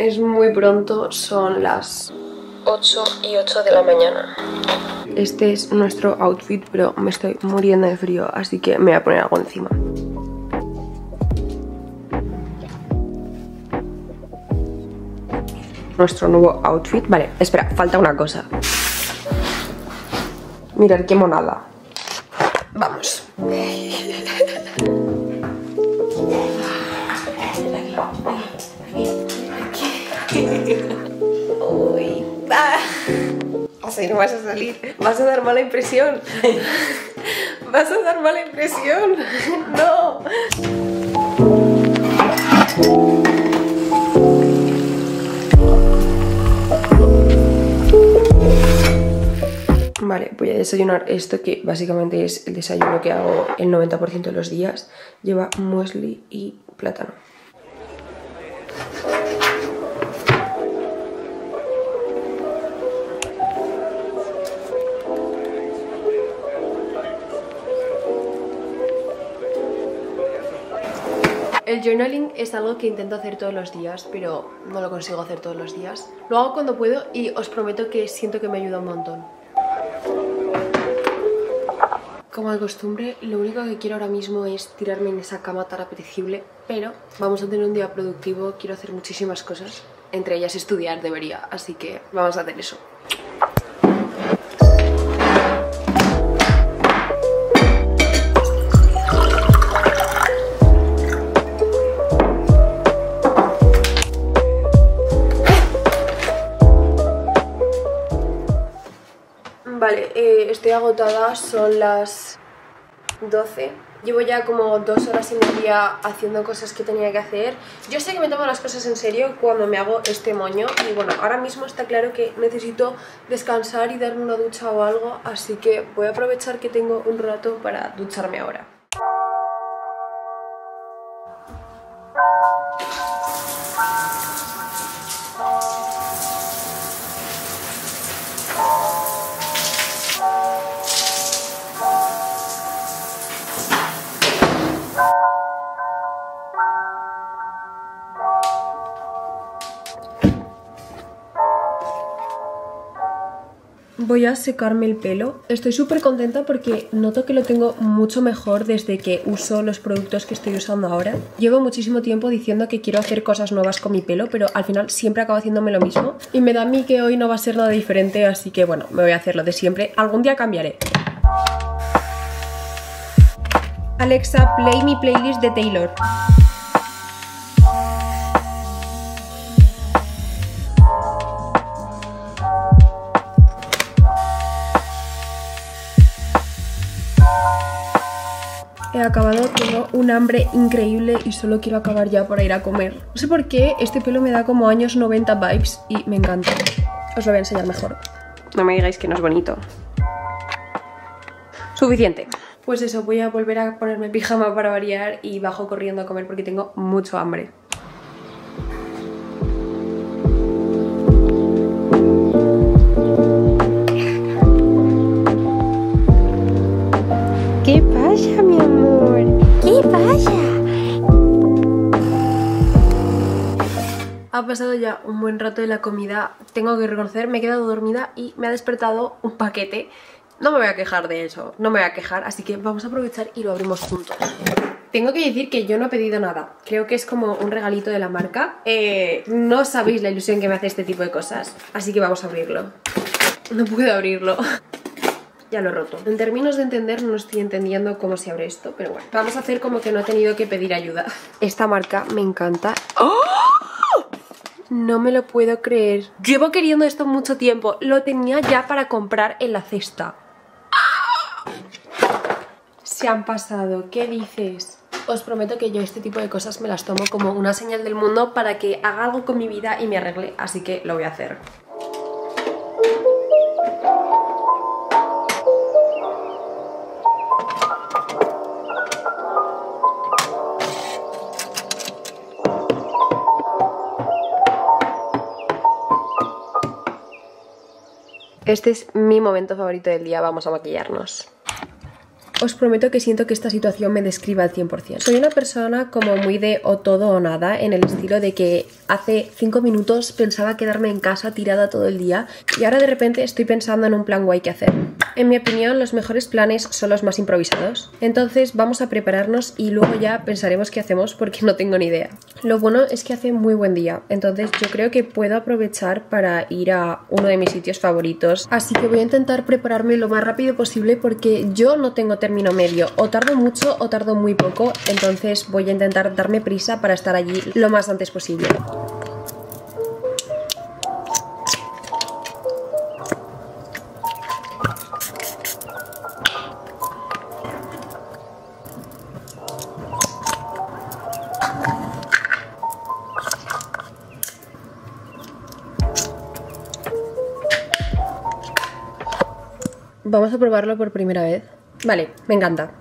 Es muy pronto, son las 8:08 de la mañana. Este es nuestro outfit, pero me estoy muriendo de frío, así que me voy a poner algo encima. Nuestro nuevo outfit. Vale, espera, falta una cosa. Mirad qué monada. Vamos. Uy, así no vas a salir. Vas a dar mala impresión. Vas a dar mala impresión. No. Vale, voy a desayunar esto, que básicamente es el desayuno que hago el 90% de los días. Lleva muesli y plátano. El journaling es algo que intento hacer todos los días, pero no lo consigo hacer todos los días. Lo hago cuando puedo y os prometo que siento que me ayuda un montón. Como de costumbre, lo único que quiero ahora mismo es tirarme en esa cama tan apetecible, pero vamos a tener un día productivo, quiero hacer muchísimas cosas, entre ellas estudiar debería, así que vamos a hacer eso. Vale, estoy agotada, son las 12. Llevo ya como 2 horas y media haciendo cosas que tenía que hacer. Yo sé que me tomo las cosas en serio cuando me hago este moño. Y bueno, ahora mismo está claro que necesito descansar y darme una ducha o algo. Así que voy a aprovechar que tengo un rato para ducharme ahora. Voy a secarme el pelo. Estoy súper contenta porque noto que lo tengo mucho mejor desde que uso los productos que estoy usando ahora. Llevo muchísimo tiempo diciendo que quiero hacer cosas nuevas con mi pelo, pero al final siempre acabo haciéndome lo mismo. Y me da a mí que hoy no va a ser nada diferente, así que bueno, me voy a hacer lo de siempre. Algún día cambiaré. Alexa, play mi playlist de Taylor. He acabado, tengo un hambre increíble y solo quiero acabar ya para ir a comer. No sé por qué este pelo me da como años 90 vibes y me encanta. Os lo voy a enseñar mejor. No me digáis que no es bonito. Suficiente. Pues eso, voy a volver a ponerme pijama para variar y bajo corriendo a comer porque tengo mucho hambre. ¿Qué pasa, mi amor? ¿Qué pasa? Ha pasado ya un buen rato de la comida. Tengo que reconocer, me he quedado dormida y me ha despertado un paquete. No me voy a quejar de eso, no me voy a quejar, así que vamos a aprovechar y lo abrimos juntos. Tengo que decir que yo no he pedido nada. Creo que es como un regalito de la marca. No sabéis la ilusión que me hace este tipo de cosas. Así que vamos a abrirlo. No puedo abrirlo. Ya lo he roto. En términos de entender no estoy entendiendo cómo se abre esto, pero bueno. Vamos a hacer como que no he tenido que pedir ayuda. Esta marca me encanta. ¡Oh! No me lo puedo creer. Llevo queriendo esto mucho tiempo. Lo tenía ya para comprar en la cesta. Se han pasado. ¿Qué dices? Os prometo que yo este tipo de cosas me las tomo como una señal del mundo para que haga algo con mi vida y me arregle. Así que lo voy a hacer. Este es mi momento favorito del día, vamos a maquillarnos. os prometo que siento que esta situación me describe al 100%. Soy una persona como muy de o todo o nada, en el estilo de que hace 5 minutos pensaba quedarme en casa tirada todo el día y ahora de repente estoy pensando en un plan guay que hacer. En mi opinión, los mejores planes son los más improvisados. Entonces vamos a prepararnos y luego ya pensaremos qué hacemos porque no tengo ni idea. Lo bueno es que hace muy buen día, entonces yo creo que puedo aprovechar para ir a uno de mis sitios favoritos. Así que voy a intentar prepararme lo más rápido posible porque yo no tengo término medio. O tardo mucho o tardo muy poco, entonces voy a intentar darme prisa para estar allí lo más antes posible. Vamos a probarlo por primera vez. Vale, me encanta.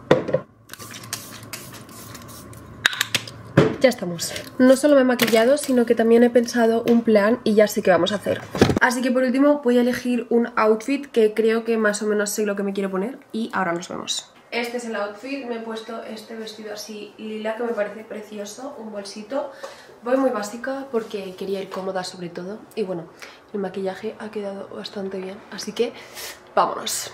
Ya estamos. No solo me he maquillado, sino que también he pensado un plan y ya sé qué vamos a hacer. Así que por último voy a elegir un outfit que creo que más o menos sé lo que me quiero poner y ahora nos vemos. Este es el outfit, me he puesto este vestido así lila que me parece precioso, un bolsito. Voy muy básica porque quería ir cómoda sobre todo y bueno, el maquillaje ha quedado bastante bien, así que vámonos.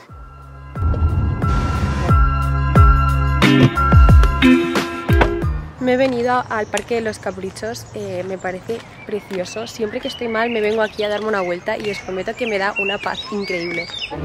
Me he venido al Parque de los Caprichos, me parece precioso. Siempre que estoy mal me vengo aquí a darme una vuelta y os prometo que me da una paz increíble.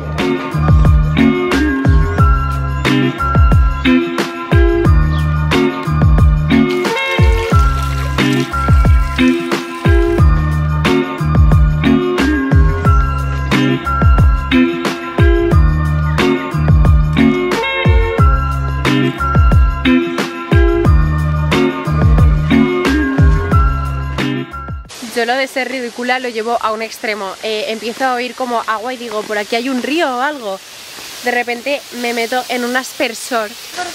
Yo lo de ser ridícula lo llevo a un extremo. Empiezo a oír como agua y digo, por aquí hay un río o algo. De repente me meto en un aspersor.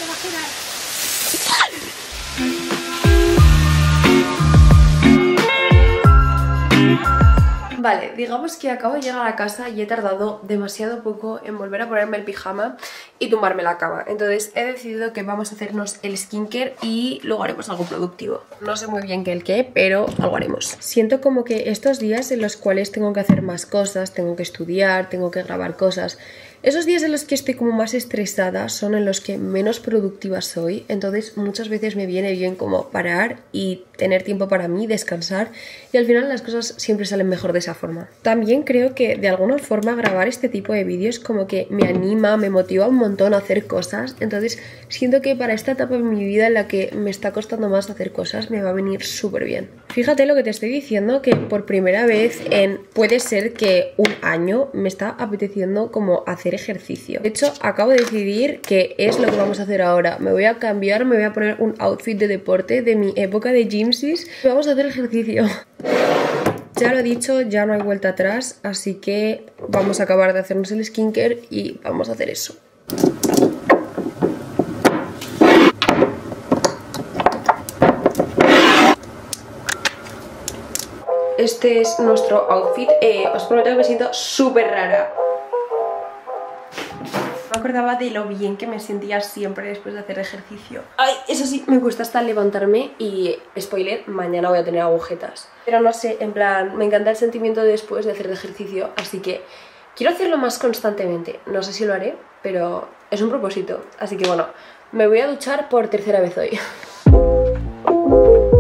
Vale, digamos que acabo de llegar a casa y he tardado demasiado poco en volver a ponerme el pijama y tumbarme la cama. Entonces he decidido que vamos a hacernos el skincare y luego haremos algo productivo. No sé muy bien qué el qué, pero algo haremos. Siento como que estos días en los cuales tengo que hacer más cosas, tengo que estudiar, tengo que grabar cosas, esos días en los que estoy como más estresada son en los que menos productiva soy. Entonces muchas veces me viene bien como parar y tener tiempo para mí, descansar, y al final las cosas siempre salen mejor de esa forma. También creo que de alguna forma grabar este tipo de vídeos como que me anima, me motiva un montón a hacer cosas. Entonces siento que para esta etapa de mi vida en la que me está costando más hacer cosas me va a venir súper bien. Fíjate lo que te estoy diciendo, que por primera vez en puede ser que un año me está apeteciendo como hacer ejercicio. De hecho, acabo de decidir que es lo que vamos a hacer ahora. Me voy a cambiar, me voy a poner un outfit de deporte de mi época de gymsis. Vamos a hacer ejercicio. Ya lo he dicho, ya no hay vuelta atrás, así que vamos a acabar de hacernos el skincare y vamos a hacer eso. Este es nuestro outfit. Os prometo que me siento súper rara. Me acordaba de lo bien que me sentía siempre después de hacer ejercicio. Ay, eso sí, me cuesta hasta levantarme y, spoiler, mañana voy a tener agujetas. Pero no sé, en plan, me encanta el sentimiento de después de hacer ejercicio, así que quiero hacerlo más constantemente. No sé si lo haré, pero es un propósito. Así que bueno, me voy a duchar por tercera vez hoy.